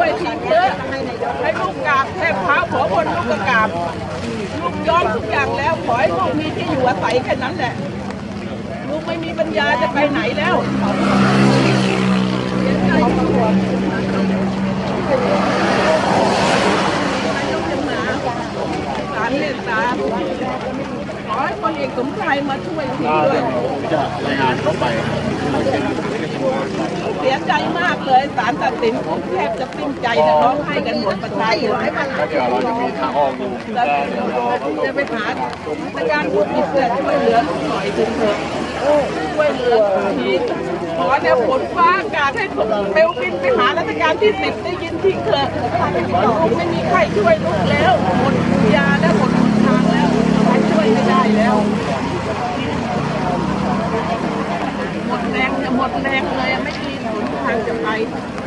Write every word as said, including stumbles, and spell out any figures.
วยทีเยอะให้ลูกกราบแทบเท้าขอบนลูกกราบลูกยอมทุกอย่างแล้วขอให้ลูกมีที่อยู่อาศัยแค่นั้นแหละลูกไม่มีปัญญาจะไปไหนแล้วสารเมตตาขอให้คนเอกสมชายมาช่วยทีด้วยจะรายงานเข้าไปเสียใจมากเลยศาลตัดสินผมแทบจะสิ้นใจจะร้องไห้กันหมดประชาชนเดี๋ยวเราจะมีทางออกอยู่จะไปหาราชการผู้มีเสียช่วยเหลือลูกหน่อยถึงเถอะช่วยเหลือทีขอเนี่ยฝนฟ้าอากาศให้เบลบินไปหาราชการที่สิบได้ยินทีเถอะลูกไม่มีใครช่วยลูกแล้วหมดยาแล้วหมดทางแล้วใครช่วยไม่ได้แล้วหมดแรงจะหมดแรงเลยไม่มีหนทางจะไป